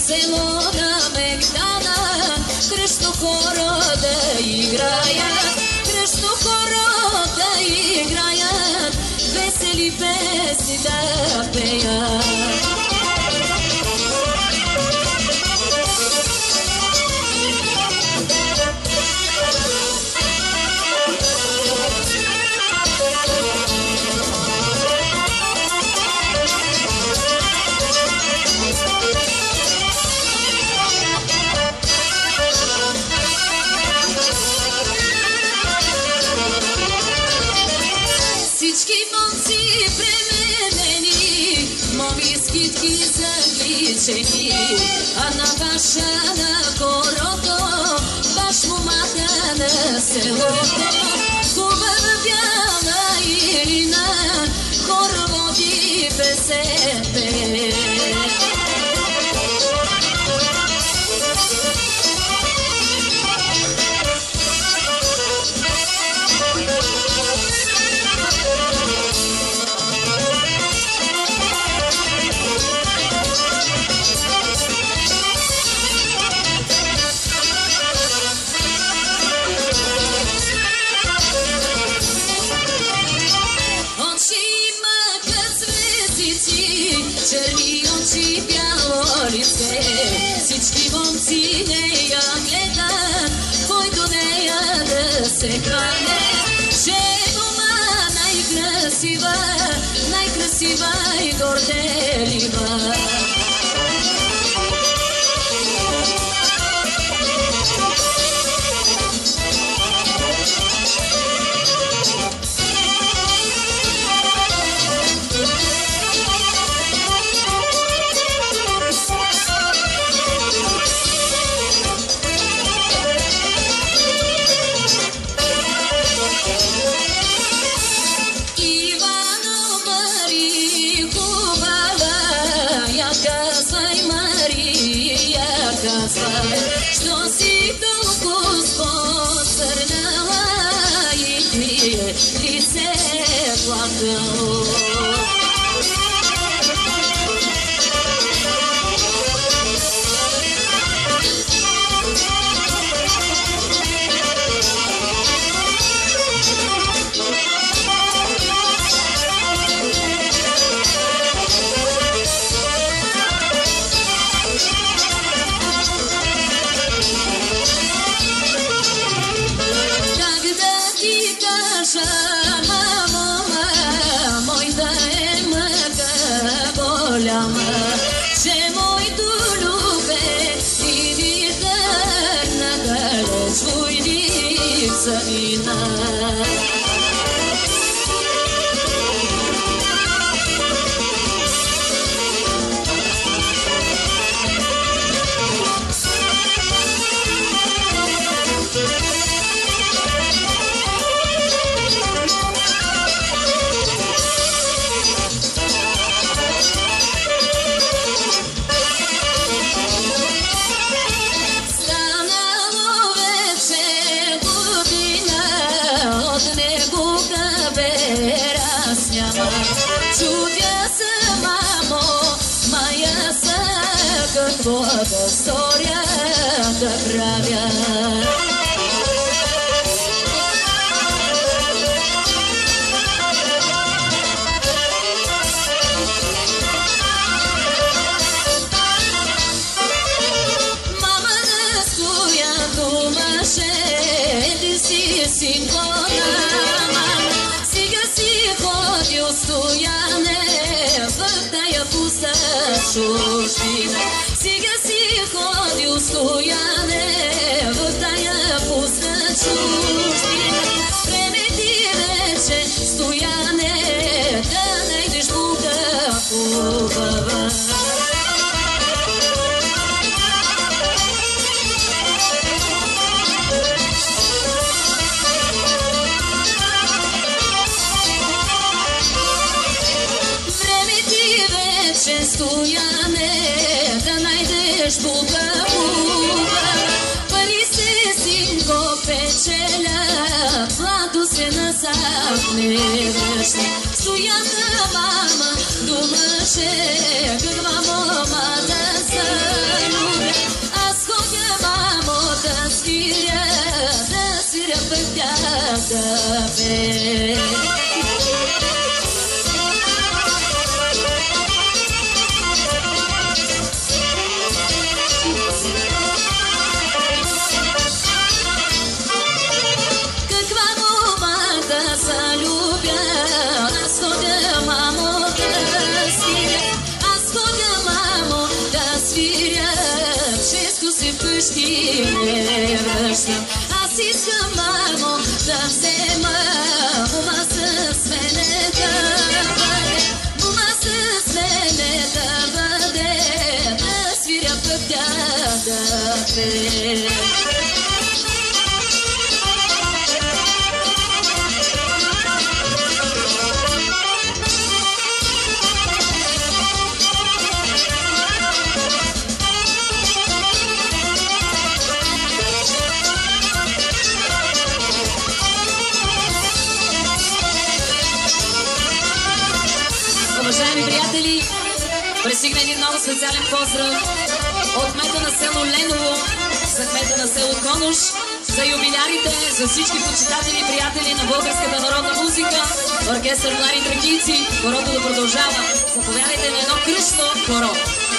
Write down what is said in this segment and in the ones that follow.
село на Мегдана, кръшно хоро да играят, кръшно хоро да играят, весели песни да пеят. А на баша на хорото, баш момата на селото, хубава бяла Ирина, хор води песете. Черни очи, бяло лице, всички момци нея гледат, който нея да се хване. Че дома най-красива, най-красива и горделива. Što si toliko posrnala i tvije lice plakalo. Че моето любе и витър на далеч войни замина. Чудя се, мамо, мая са, какво да сторя, да правя. Мама, на коя дума ще ти си синкона, сега си ходил стояне в тая пуста чужбина. Сега си ходил стояне в тая пуста чужбина. Време ти вече стояне да найдеш Бога хубава. Стояне да найдеш Бога хубава. Пари се, синко, печеля, злато се назад не връща. Стоянка, мама, думаше, каква мома да съм. да пее. Вкъщи не връщам. Аз искам, мамо, да взема ума с мене да бъде, ума с мене да бъде, да свиря пък тя да пее. Уважаеми приятели, пристигна един много специален поздрав от кмета на село Леново, за кмета на село Конуш, за юбилярите, за всички почитатели и приятели на българската народна музика, оркестър Млади тракийци, хорото да продължава. Заповядайте на едно кръстно хоро.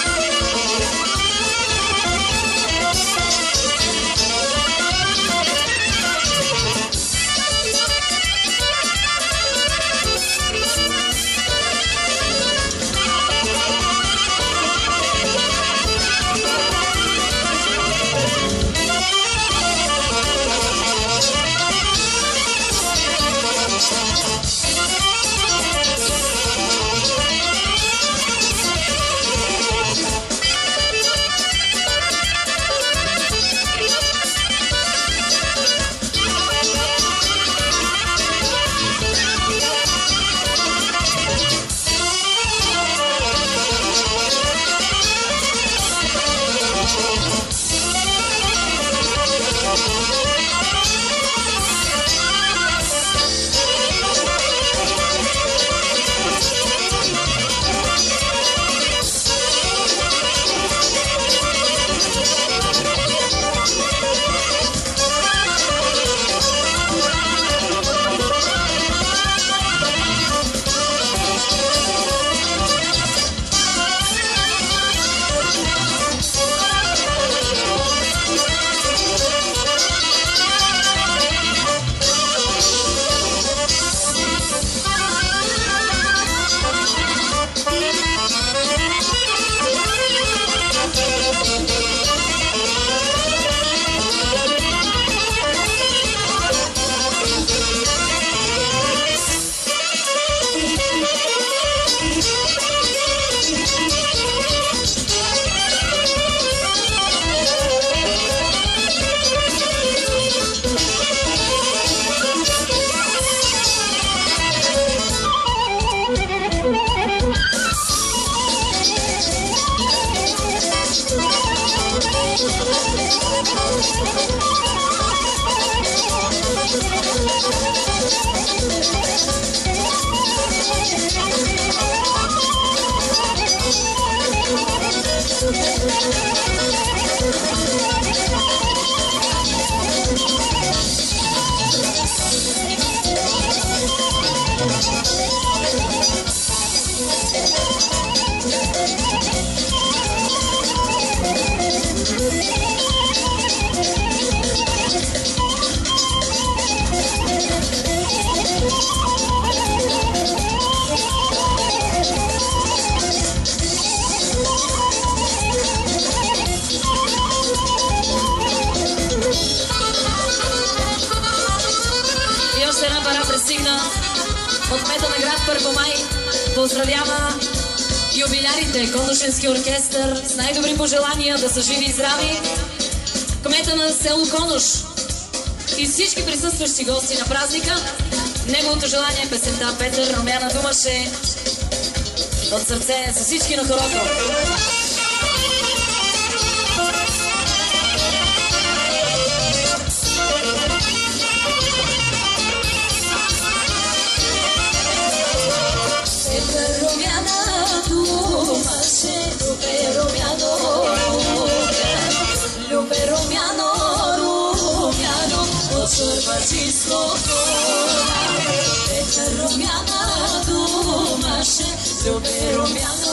От кмета на град Първомай поздравява юбилярите, Конушенски оркестър, с най-добри пожелания да са живи и здрави. Кмета на село Конуш и всички присъстващи гости на празника. Неговото желание е песента Петър Румяна думаше от сърце за всички на хорото. Шурбачиско поля, ека румяна думаше, любе румяно,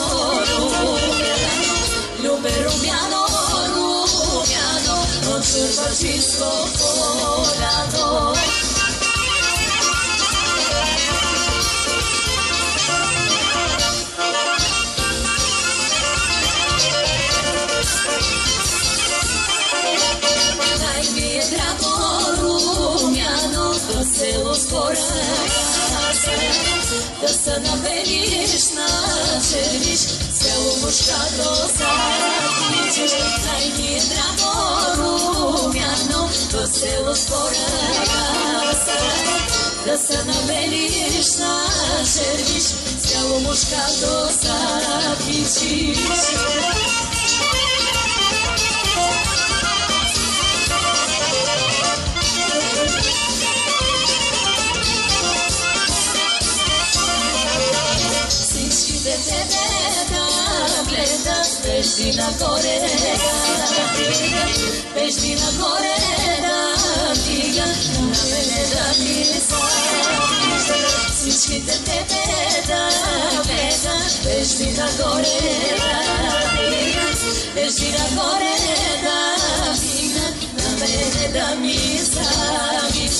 любе румяно, от Шурбачиско поляно. Село скоро да се набелиш на червиш, село мушкато запичиш, най-ни е драго румяно, до село скоро да се набелиш на червиш, село мушкато запичиш. Пешди нагоре да дига, на мене да ми садиш. Всичките тебе да гледат, пешди нагоре да дига, пешди нагоре да дига, на мене да ми садиш.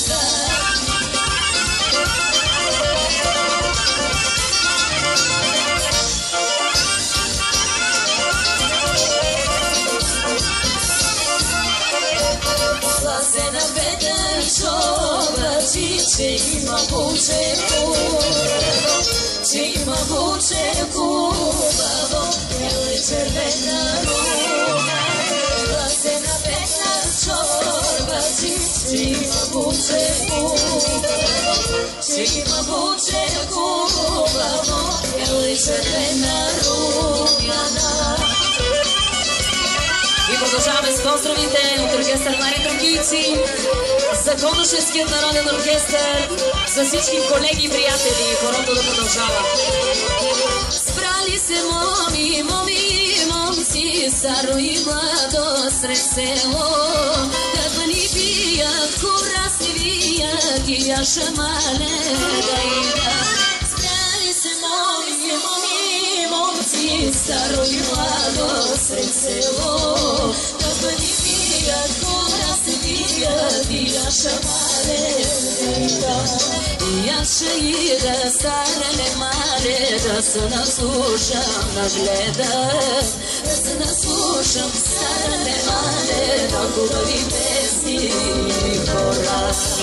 Слазена беден човечи, че има буче хубаво, че има буче хубаво, еле червена рука. Слазена беден човечи, че има буче хубаво, че има буче хубаво, еле червена рука. И продължаваме с поздравите от оркестър Млади Тракийци, за Конушевският народен оркестър, за всички колеги и приятели. Хорото да продължава. Спрали се моми, момци, старо и младо сред село, да ни бият, кураси вият и яша мале да играт. Спрали се моми, момци, старо и младо сред село, да ни бият, кураси вият и яша мале да играт. Яша и да старе мале, да се наслушам да гледам, да се наслушам старе мале, на хубави песни и хора.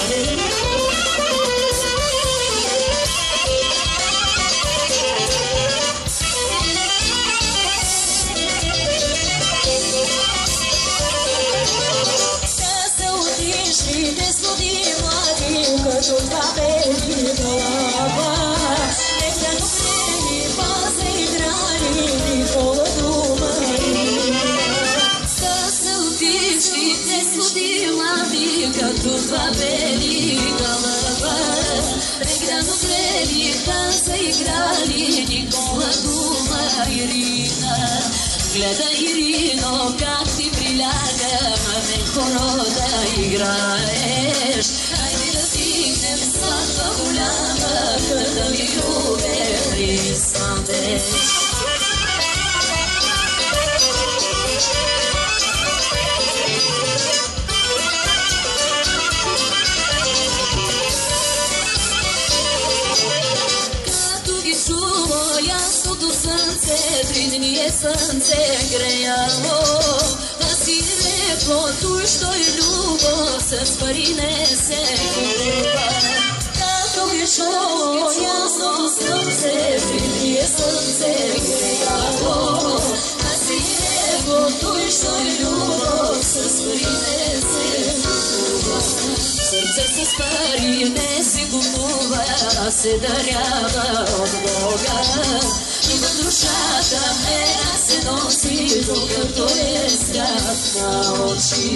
Като два бели глава, нека допрени база играли Никола Думарина. Са се отишли те слуди млади, като два бели глава, нека допрени база играли Никола Думарина. Гледай, Ирино, как ти приляга, ме хоро да играеш. Айде да стигнем сватба голяма, като ми любе присмадеш. Като ги чува ясното слънце, 3 дни е слънце греяло, а си леплото, що и любов с пари не се купува. Като ги чува ясното слънце, 3 дни е слънце греяло, а си леплото, що и любов с пари не се купува. Сърце с пари не се купува, а се дарява от Бога. И в душата мера се носи, докато е свят на очи.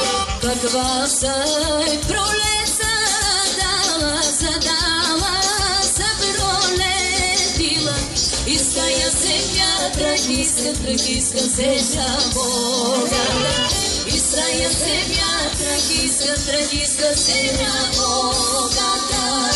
Каква съй пролет задала, тракийска земя богата. Израиля земя, тракийска земя богата.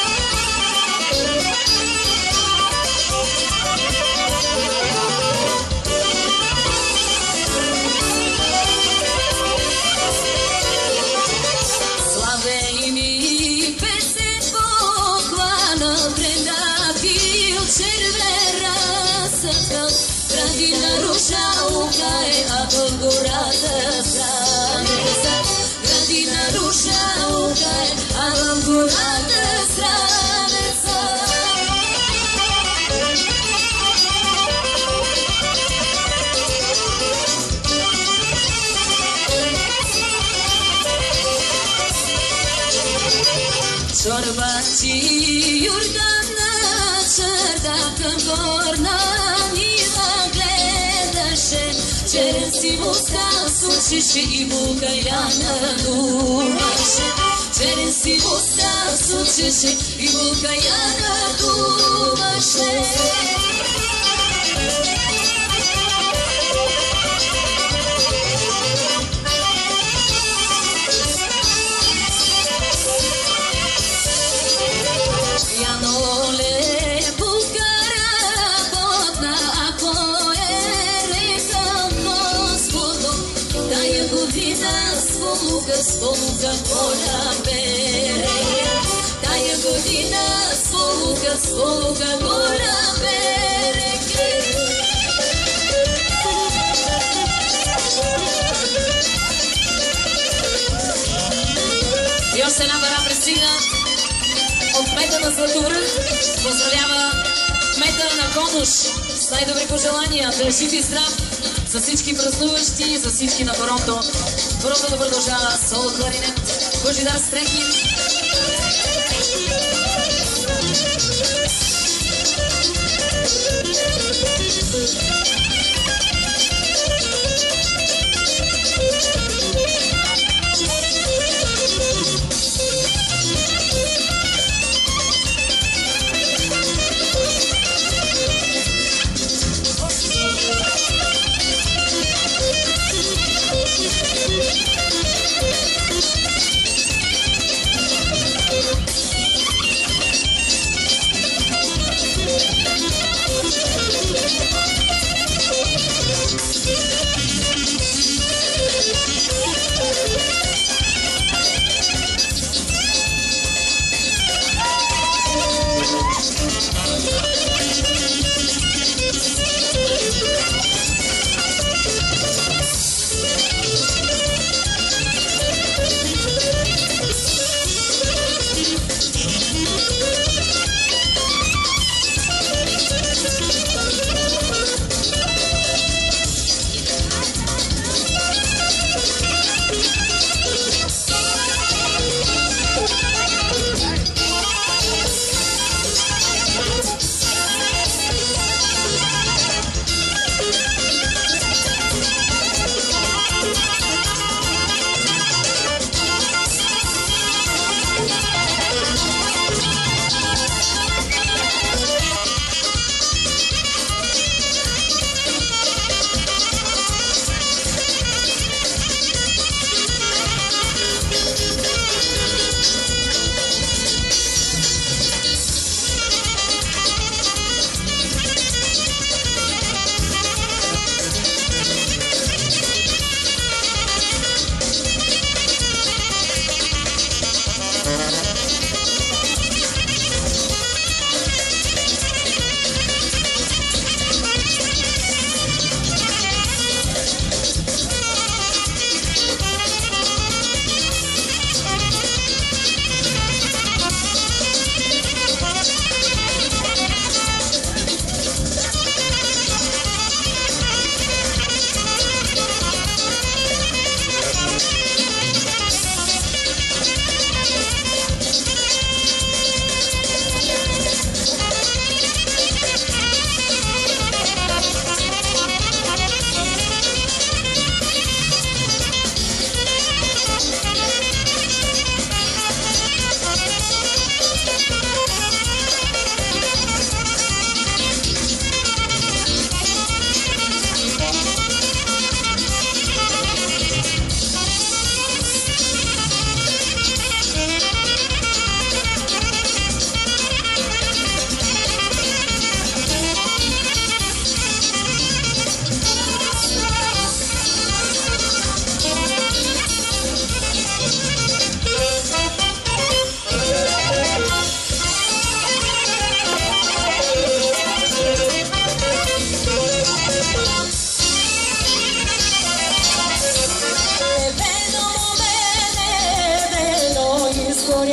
Славей ми песен похвана, прендатил червена съкъл, градина рушалка е, а в гората странеца. Градина рушалка е, а в гората странеца. Чорбачи Йордана, чердака горна нива гледаше, черен си мускал с очише и букаяна думаше. Черен си мускал с очише и букаяна думаше. Сполука голя берега, тая година сполука голя берега. И още една бара пристигна от кмета на Златовръх. Поздравява кмета на Конуш с най-добри пожелания, да е жив и здрав за всички празнуващи, за всички на Торонто. Торонто да продължава соло кларинет Божидар Стрехин.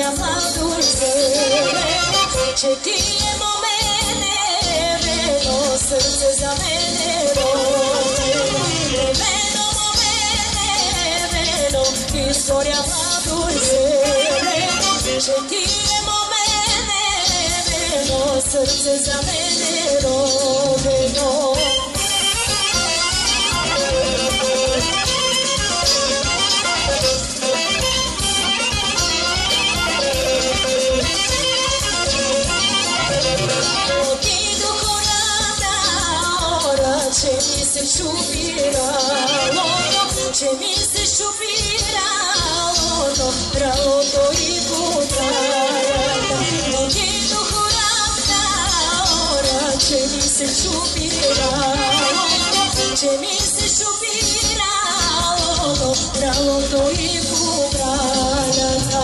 pozdrawiava dulzereno, че ти е момене, вено, сърце за мене родено. Вено, момене, вено, изгорява дулзерено, че ти е момене, вено, сърце за мене родено. Че ми се шопирало ралото и путарата. Отидох хората, че ми се шопирало, че ми се шопирало ралото и путарата.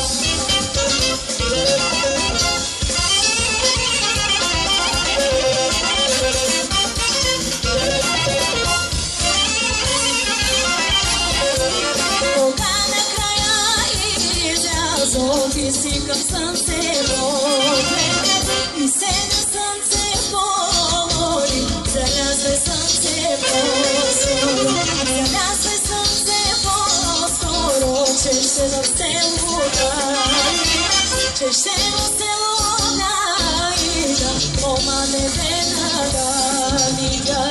Ти си към слънце погледне и се на слънце помоли. Залязвай слънце по-скоро, залязвай слънце по-скоро, че ще в село Гаида, че ще в село Гаида, ома небена Гаида.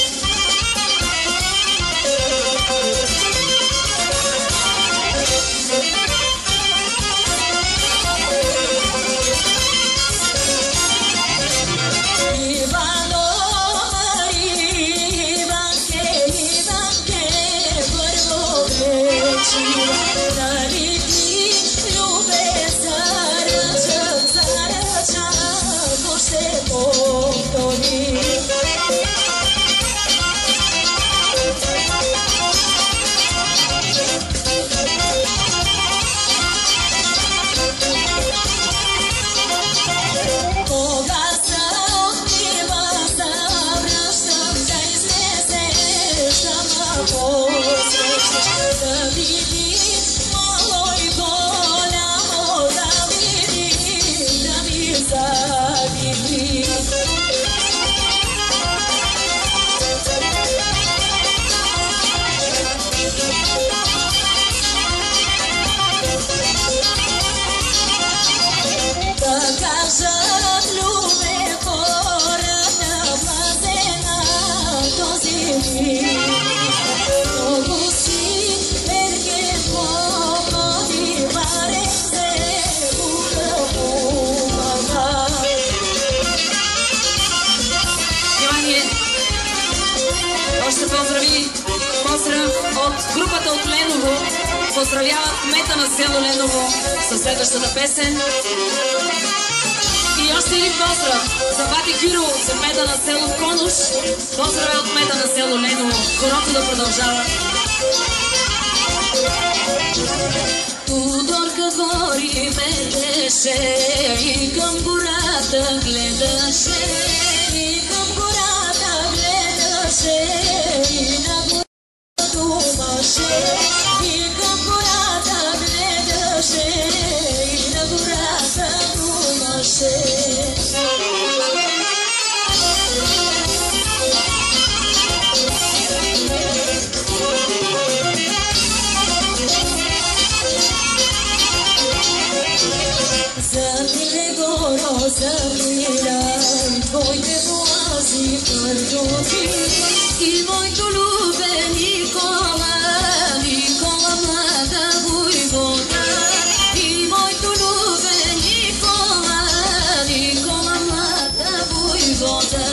Поздрав от групата от Леново. Поздравяват кмета на село Леново със следващата песен. И още един поздрав за Бати Кюро, за кмета на село Конуш. Поздравя от кмета на село Леново. Хорото да продължава. Тодорка двори метеше и към гората гледаше, и към гората гледаше, и на гората думаше, и към гората гледаше, и на гората думаше. Замира и твоите влази пърдови и моето любе Никола, Никола млада войвода, и моето любе Никола, Никола млада войвода.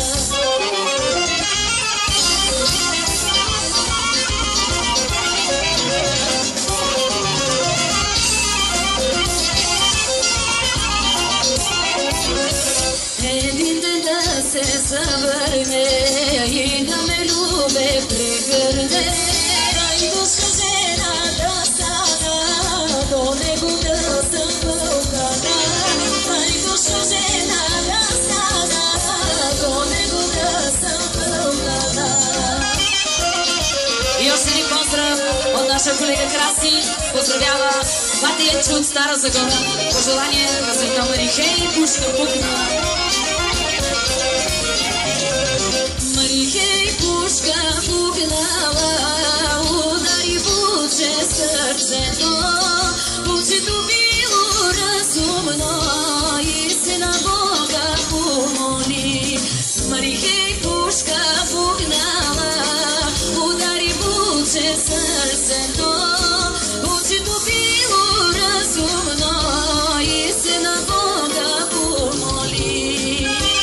Се завърне и да ме любе прегърне, дай до скъжена да стана, до него да съм вълкана, дай до скъжена да стана, до него да съм вълкана. И още един поздрав от наша колега Краси, поздравява Бати Ечо от Стара Загора. Пожелание на света Марихей, пушка пукна. Марихей, пушка пукнала, удари буче сърцето, бучето било разумно и се на Бога помоли. Марихей, пушка пукнала, удари буче сърцето, бучето било разумно и се на Бога помоли.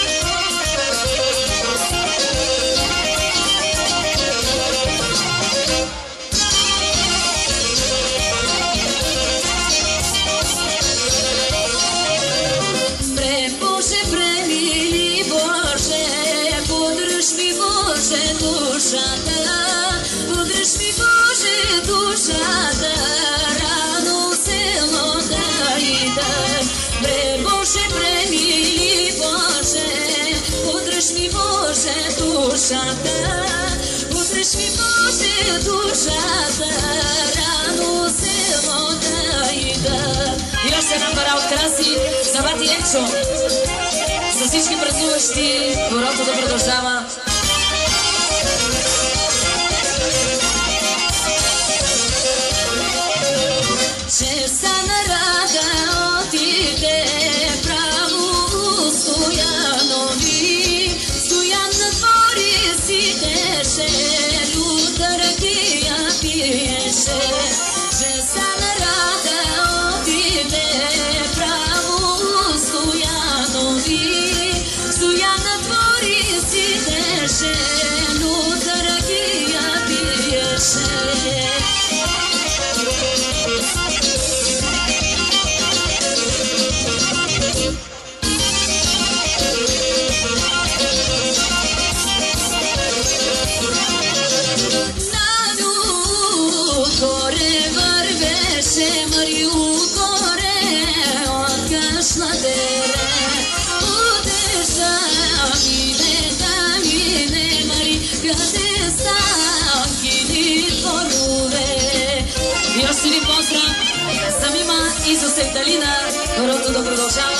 Удръж ми, Боже, душата, рано село да ида. Бре, Боже, премили Боже, удръж ми, Боже, душата, удръж ми, Боже, душата, рано село да ида. И още една пара от краси за Бати Ечо. За всички празнуващи, хорото да продължава. Че стана рада отиде право у Стоянови. Стоян на двори си теше, люта ракия пиеше. Че стана рада отиде право у Стоянови. Стоян на двори си теше, люта ракия пиеше. И още един поздрав за Мима и за Севдалина. Хорото да продължава.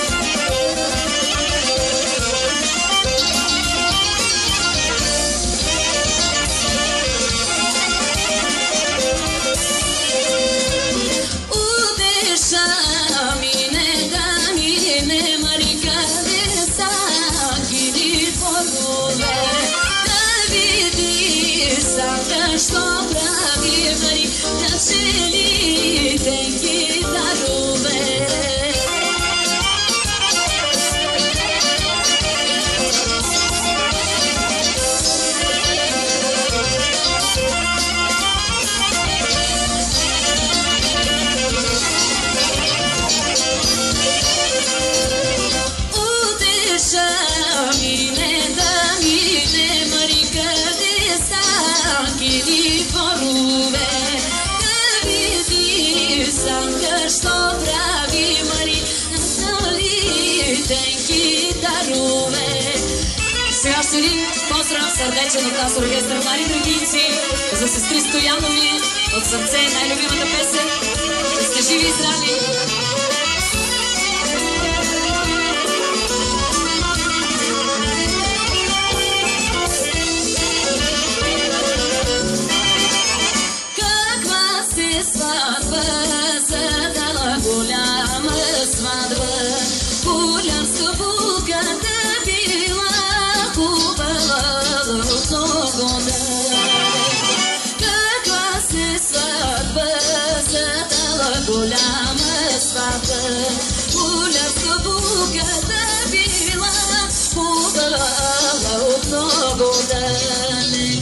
Що прави Мари, да цели тенки дарове. Утеша мине да мине Мари, къде станки порове, да види санка, що прави Мари, насоли тенки дарове. Сега ще един поздрав сърдечен от нас оркестър Мари Драгинци за сестри Стоянови от сърце, най-любимата песен. Да сте живи и здрави! Сватба, задала голяма сватба, полярска булка да била хубава от много ден. Каква се сватба, задала голяма сватба, полярска булка да била хубава от много ден.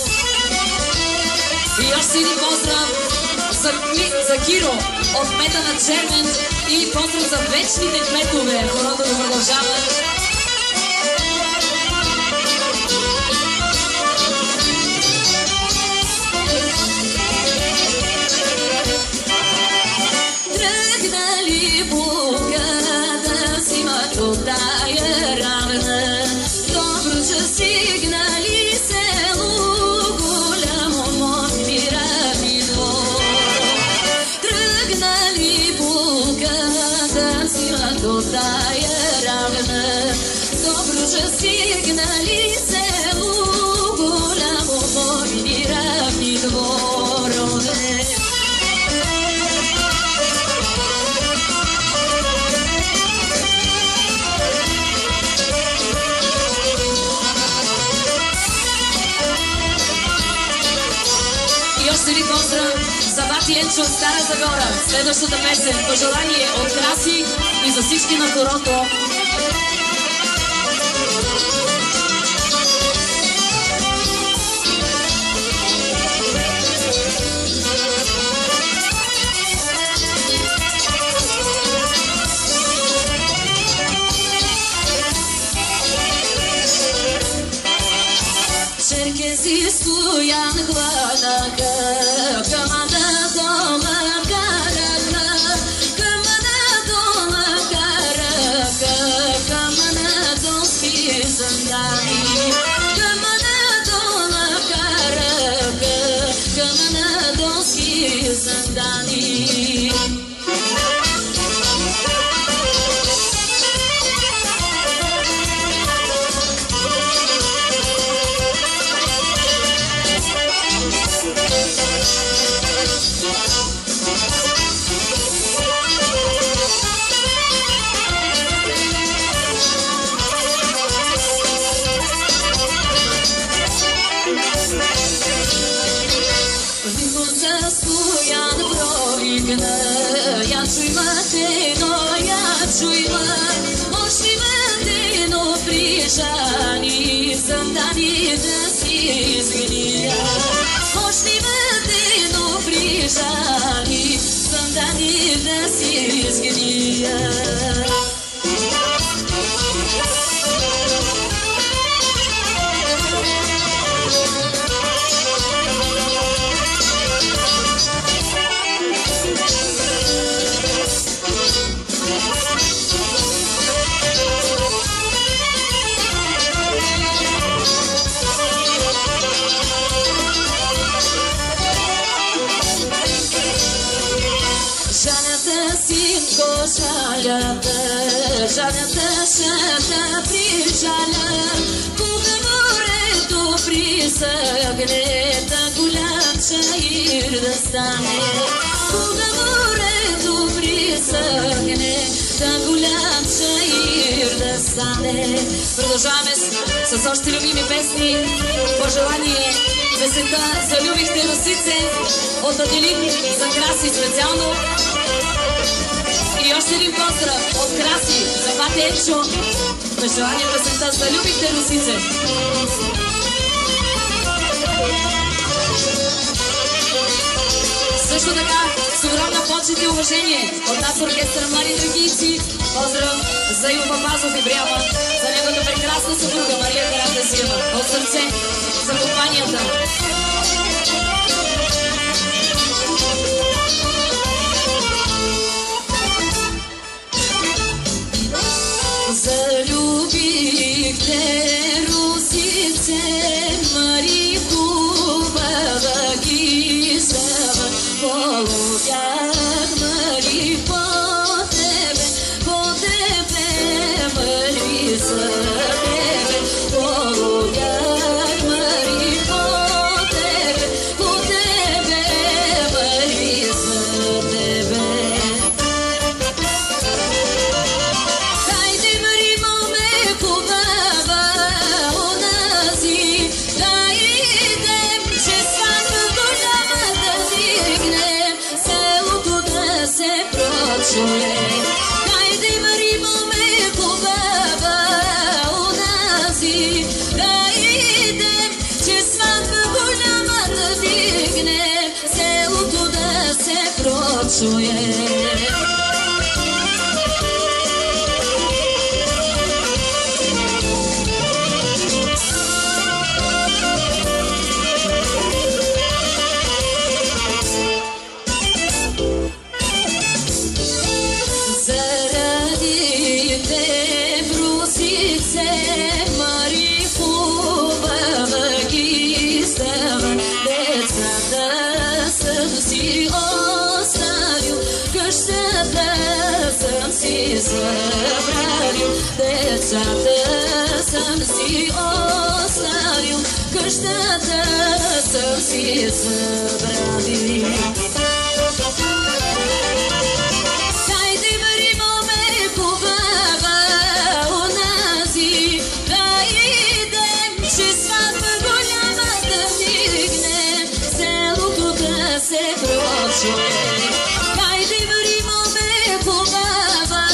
И още един поздрав за Киро от кмета на Чермен и поздрав за вечните кметове. Хорото да продължават. Тръгнали Бога да взимат от тая равна, добро, че стигнали село голямо, мокри двор. Тръгнали до тая равна. Добружа стигнали село, голямо мойни равни дворове. И още един поздрав за Бати Енчо от Стара Загора. Следващата песен пожелание от Краси и за всички на хорото. Черкези стоян хванаха, камана дома караха, камана дома караха, камана доски зандани, камана дома караха, камана доски зандани. Стоян провигна, я чуйма тено, я чуйма, ошима тено прижани, зандани да си изгния. Ошима тено прижани, зандани да си изгния. Жалята шата прижаля, кога морето присъгне, да голям чаир да стане. Кога морето присъгне, да голям чаир да стане. Продължаваме с още любими песни. Пожелание песента "Залюбихте русице" от Аделин за Краси специално. И още един поздрав от Краси за Бати Енчо. Пожелание песента "Залюбихте русице". Също така с огромна почет и уважение от нас оркестъра "Млади тракийци". Поздрав за Иво Папазов и Бряма, за неговата прекрасна съпруга Мария Каратасиева. От сърце за компанията. Залюбихте русице, Мари хубава ги зава, полюбях Мари по тебе, Мари за тебе, полюбях Мари по тебе, Мари за тебе. Хайде, Мари, моме, хубава унази, да идем, че сватба голяма да дигне, селото да се прочуе. Мари хубава ги става, децата съм си оставил, къщ къщата съм си забравил, децата съм си оставил, къщата съм си забравил. Хайде, върмо ме хубава, онази, да идем, че сватба голяма да вдигнем, селото да се прочуе. Хайде, върмо ме хубава,